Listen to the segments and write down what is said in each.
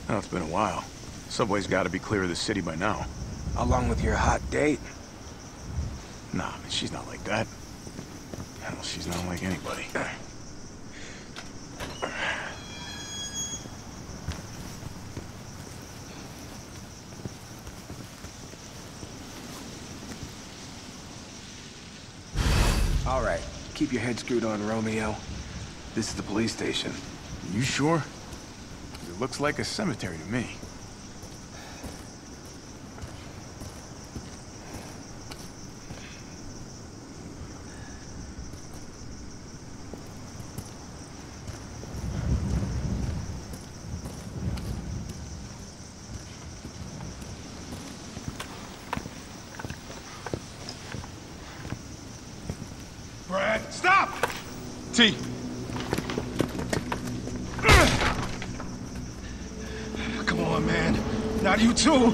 Oh, it's been a while. Subway's gotta be clear of the city by now. Along with your hot date. Nah, man, she's not like that. Hell, she's not like anybody. All right, keep your head screwed on, Romeo. This is the police station. You sure? It looks like a cemetery to me. Brad, stop! T. Come on, man. Not you too.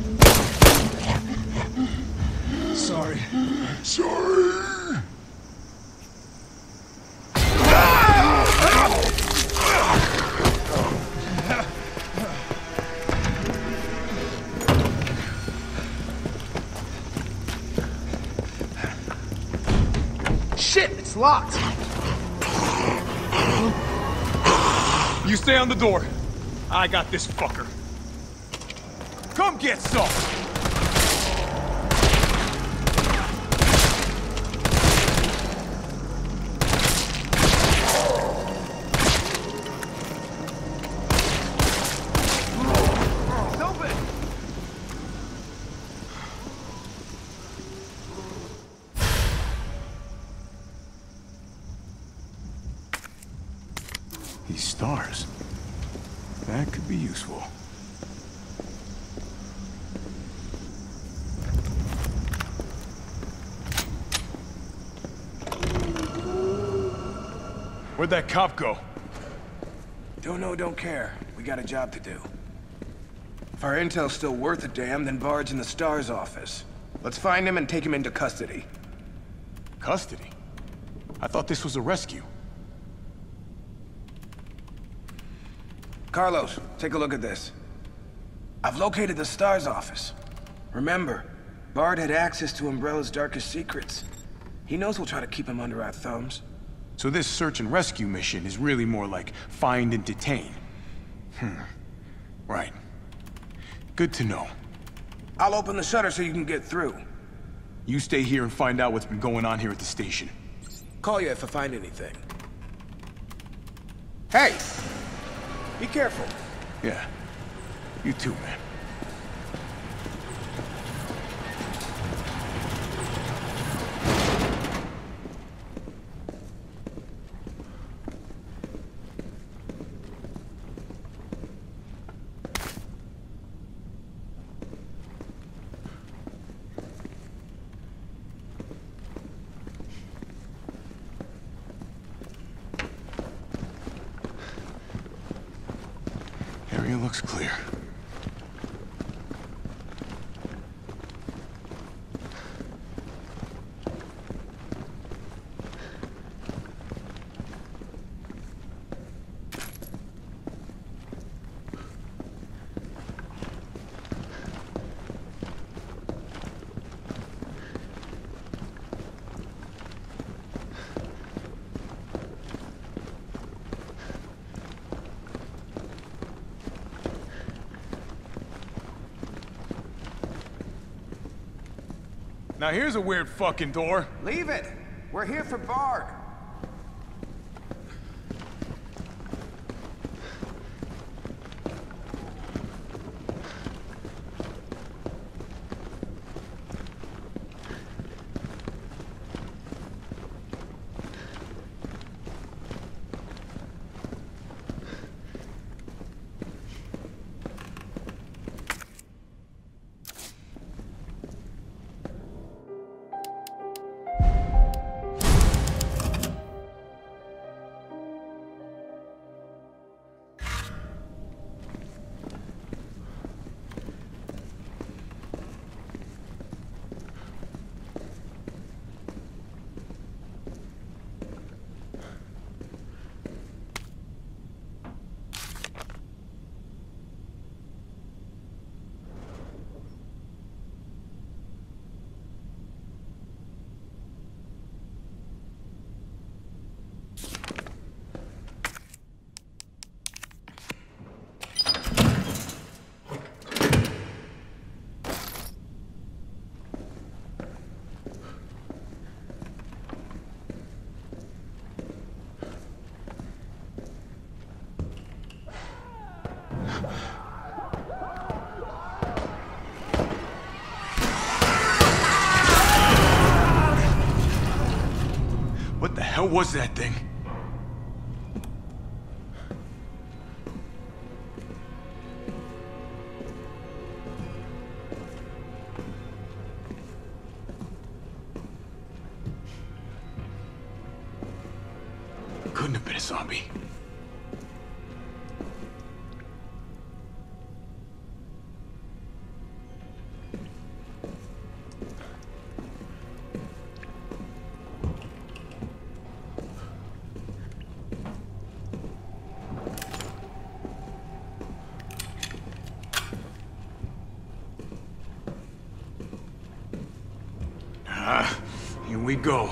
Sorry. Sorry. Shit, it's locked. You stay on the door. I got this fucker. Come get some. It's open. These stars. That could be useful. Where'd that cop go? Don't know, don't care. We got a job to do. If our intel's still worth a damn, then Bard's in the STARS office. Let's find him and take him into custody. Custody? I thought this was a rescue. Carlos, take a look at this. I've located the STARS office. Remember, Bard had access to Umbrella's darkest secrets. He knows we'll try to keep him under our thumbs. So this search and rescue mission is really more like find and detain. Right. Good to know. I'll open the shutter so you can get through. You stay here and find out what's been going on here at the station. Call you if I find anything. Hey! Be careful. Yeah. You too, man. Area looks clear. Now here's a weird fucking door. Leave it. We're here for Bard. What the hell was that thing? Couldn't have been a zombie. Here we go.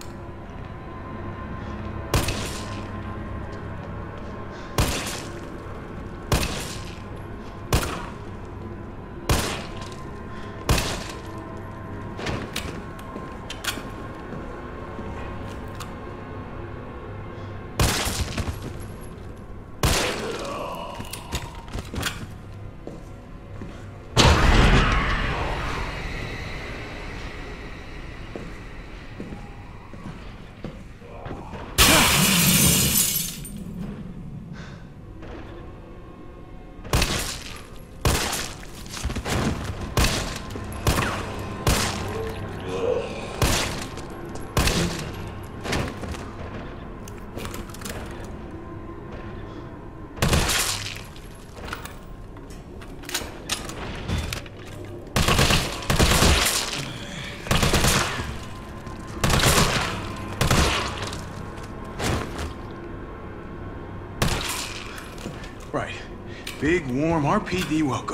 Right. Big, warm RPD welcome.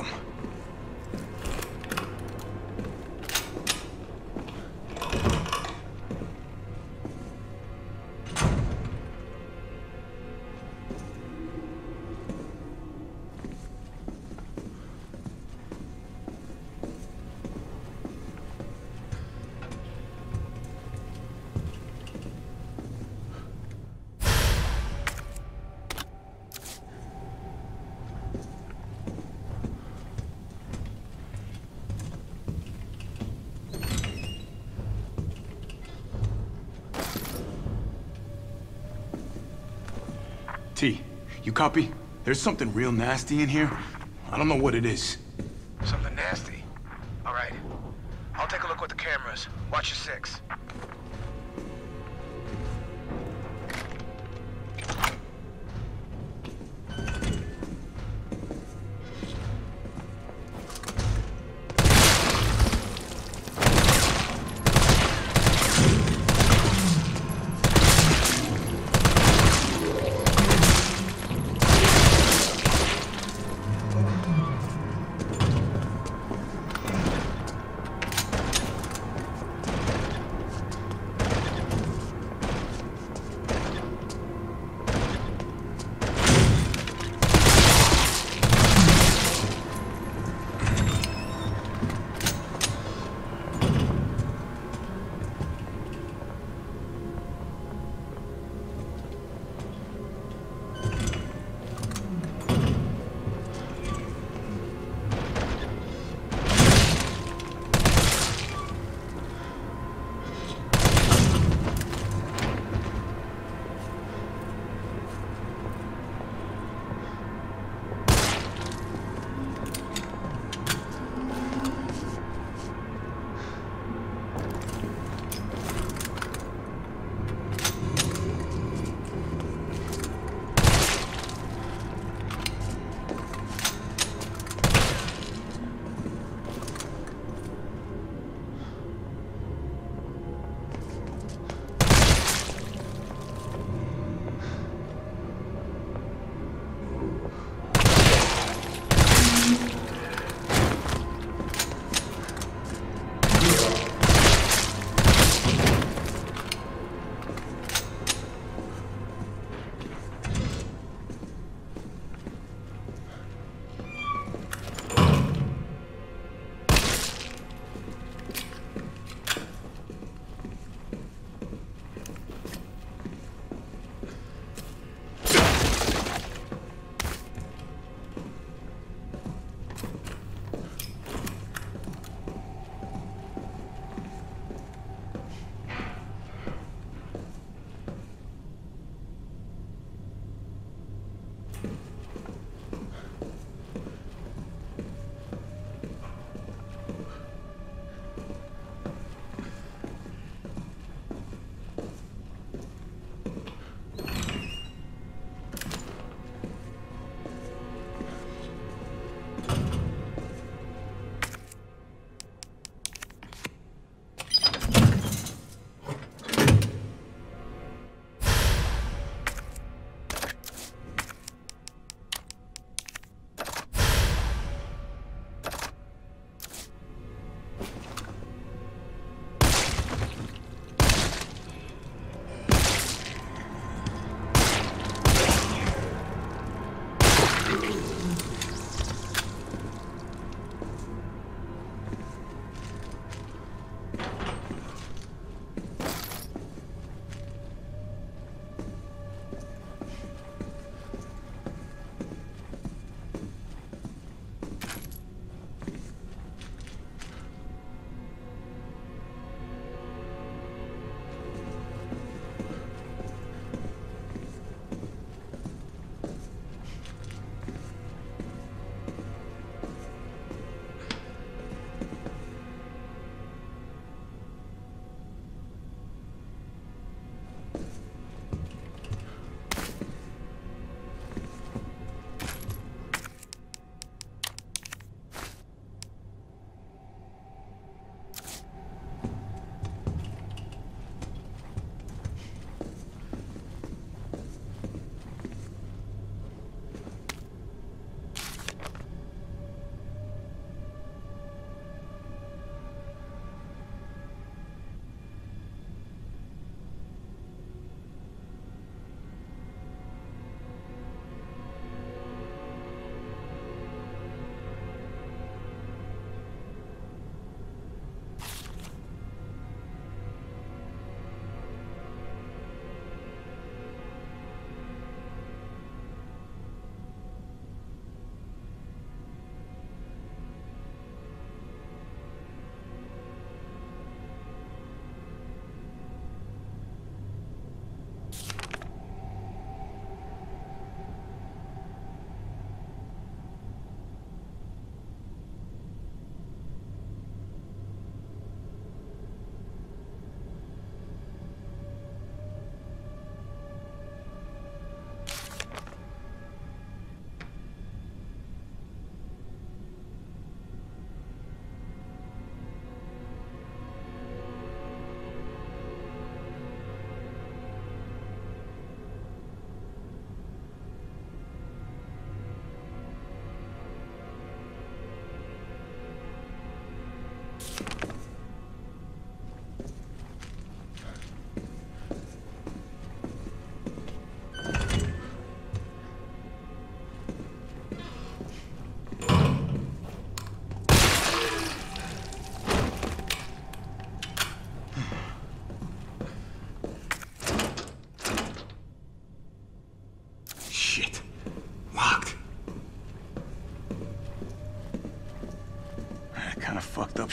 T, you copy? There's something real nasty in here. I don't know what it is. Something nasty? All right. I'll take a look with the cameras. Watch your six.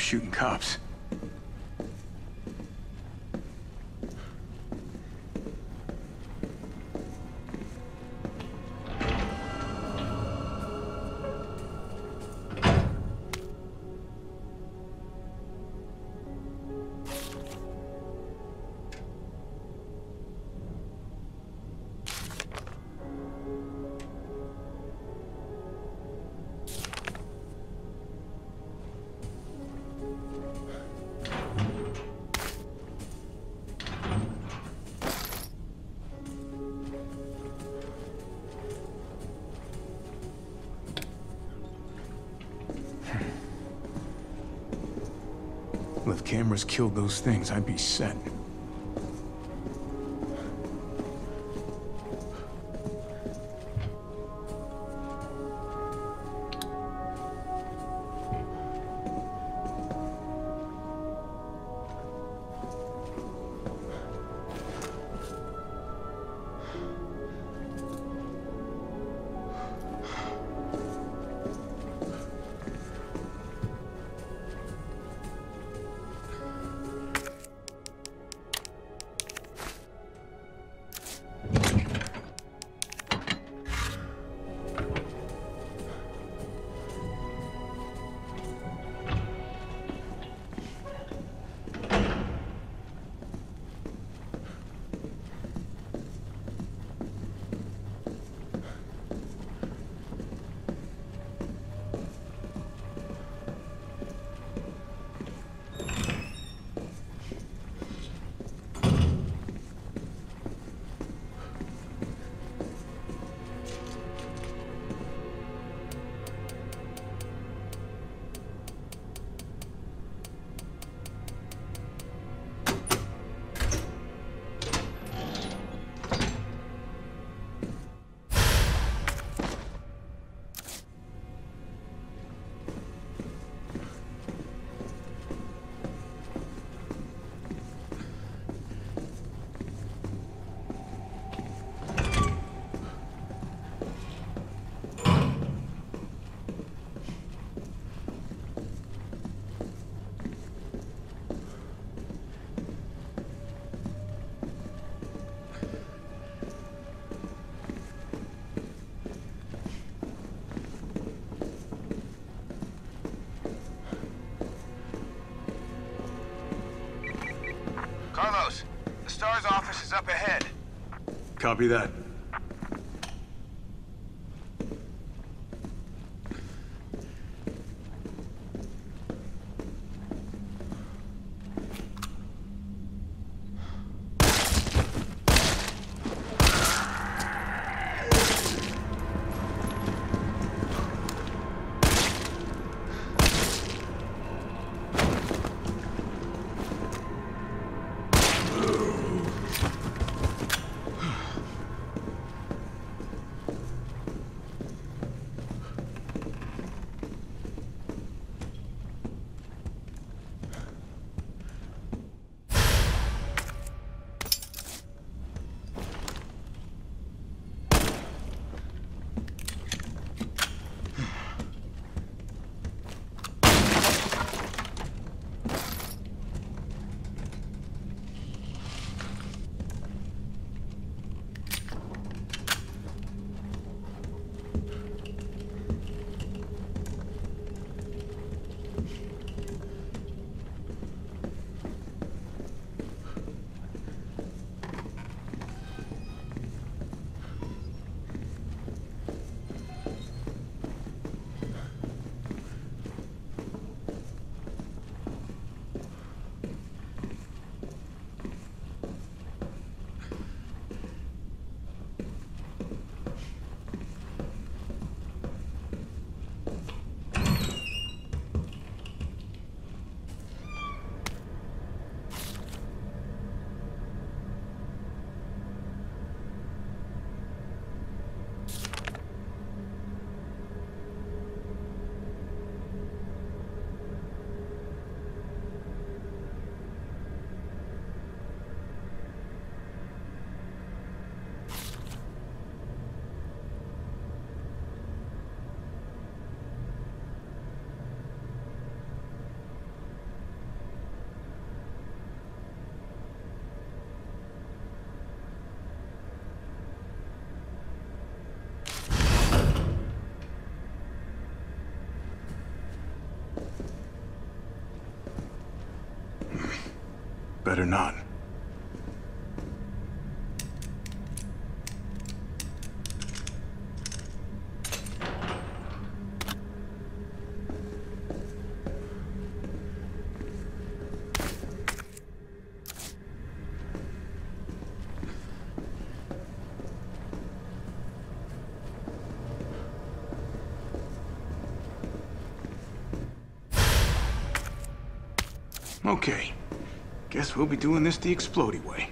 shooting cops. Well, if cameras killed those things, I'd be set. Carlos, the STARS office is up ahead. Copy that. better not. Okay. Guess we'll be doing this the explodey way.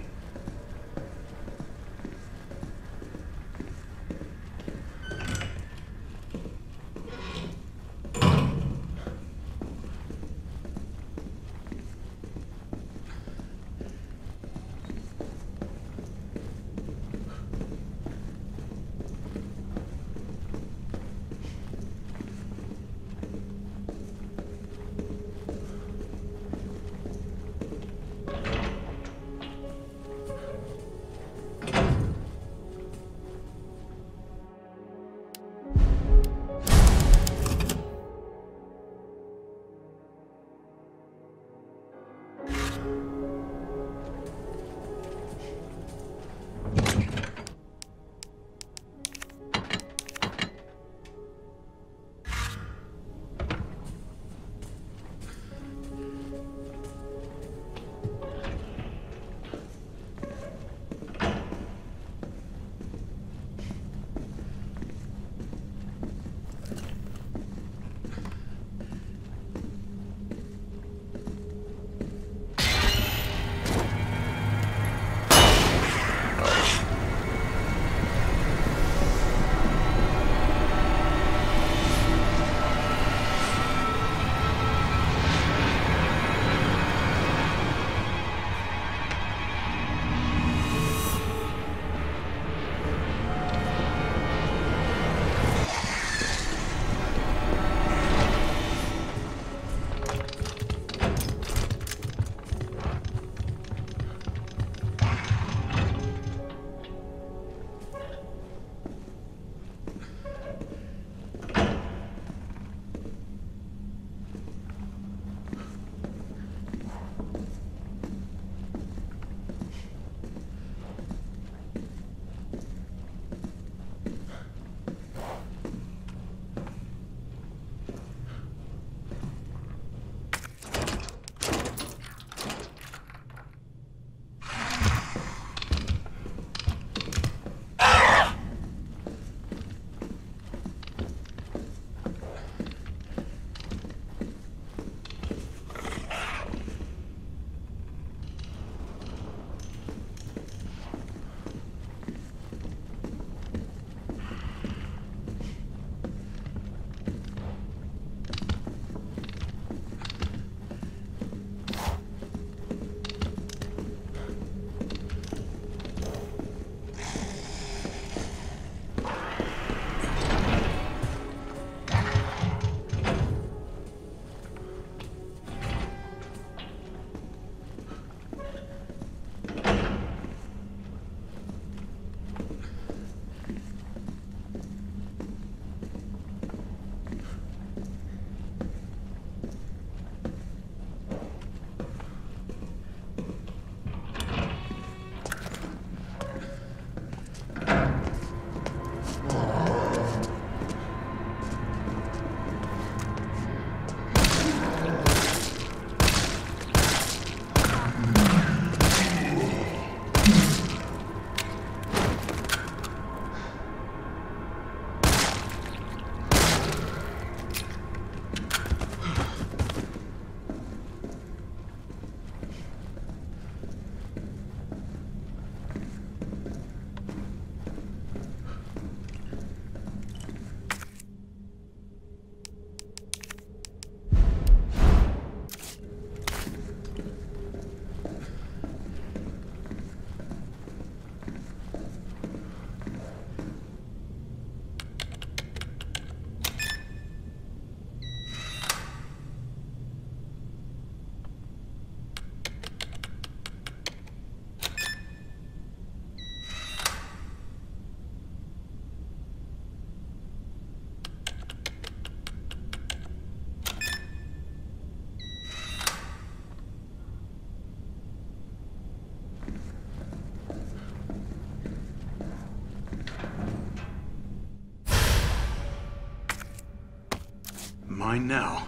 Mine now.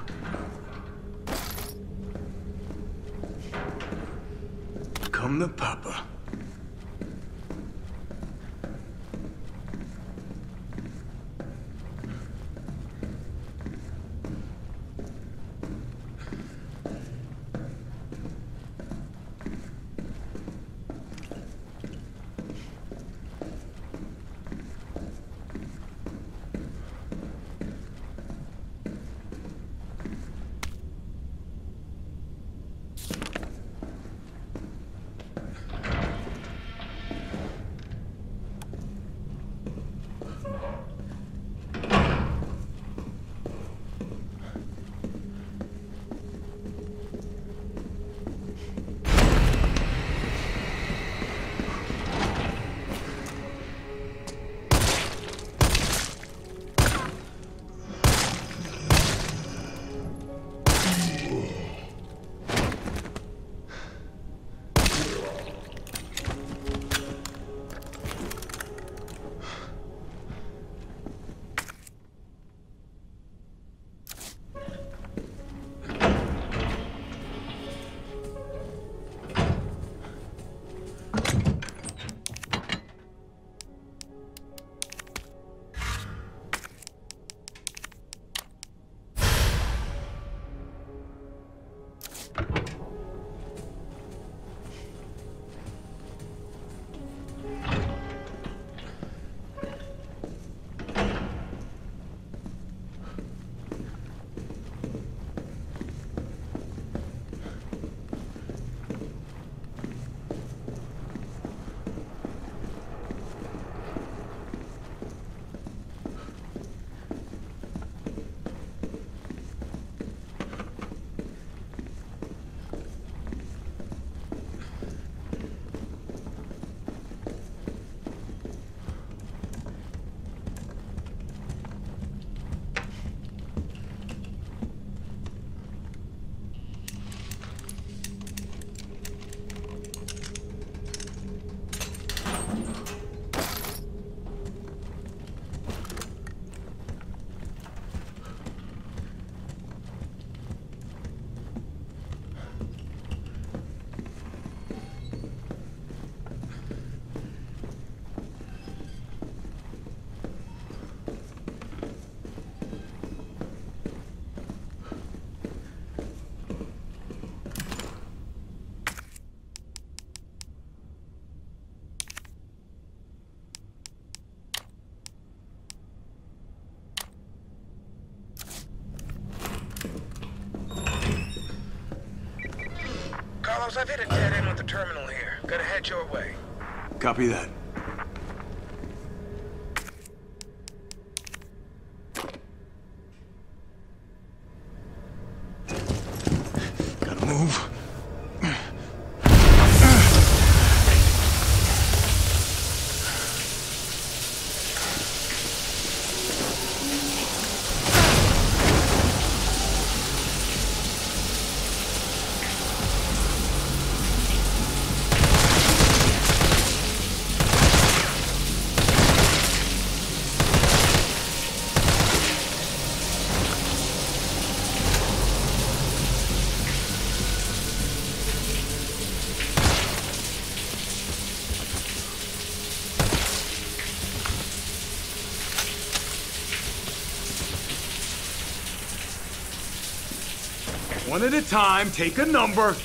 Come the papa. Carlos, I've hit a dead end with the terminal here. Gotta head your way. Copy that. Gotta move. One at a time, take a number.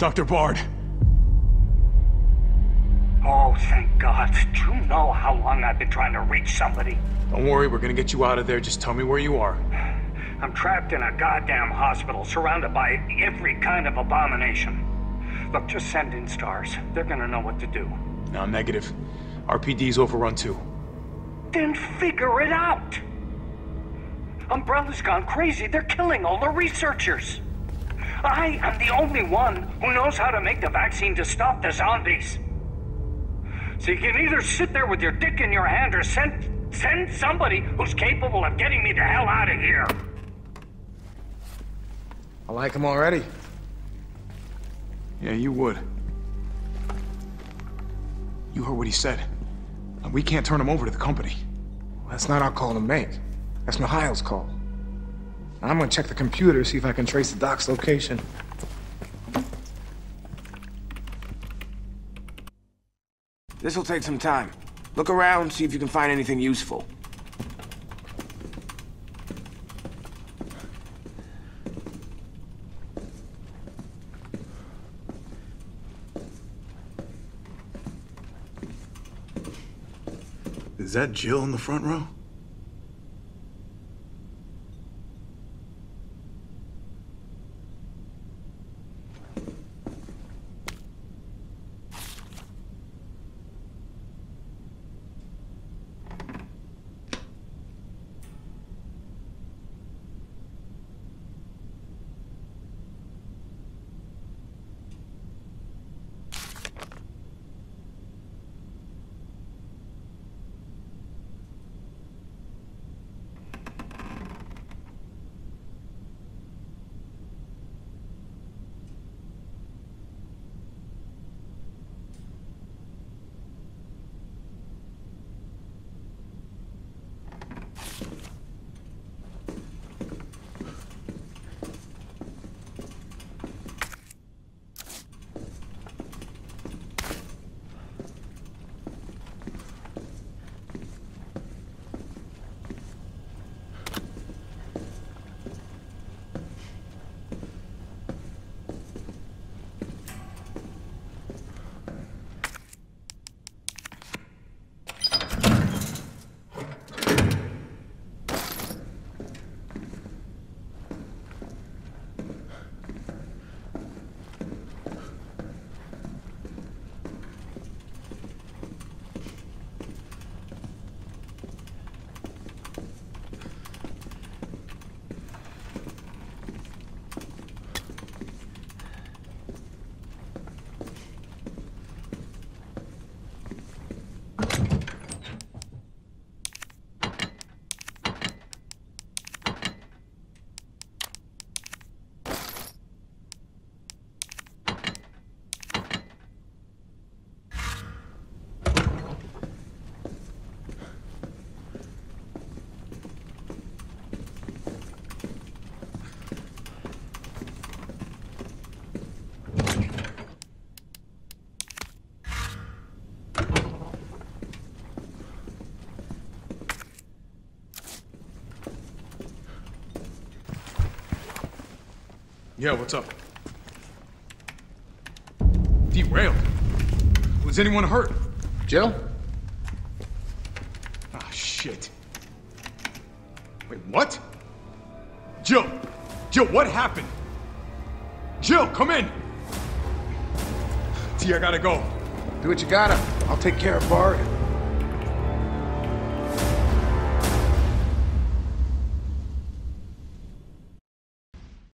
Dr. Bard. Oh, thank God. Do you know how long I've been trying to reach somebody? Don't worry, we're gonna get you out of there. Just tell me where you are. I'm trapped in a goddamn hospital, surrounded by every kind of abomination. Look, just send in stars. They're gonna know what to do. No, negative. RPD's overrun too. Then figure it out! Umbrella's gone crazy. They're killing all the researchers. I am the only one who knows how to make the vaccine to stop the zombies. So you can either sit there with your dick in your hand or send somebody who's capable of getting me the hell out of here. I like him already. Yeah, you would. You heard what he said. We can't turn him over to the company. That's not our call to make. That's Mikhail's call. I'm gonna check the computer, see if I can trace the doc's location. This'll take some time. Look around, see if you can find anything useful. Is that Jill in the front row? Yeah, what's up? Derailed. Was anyone hurt? Jill? Ah, shit. Wait, what? Jill! Jill, what happened? Jill, come in! T, I gotta go. Do what you gotta. I'll take care of Bard.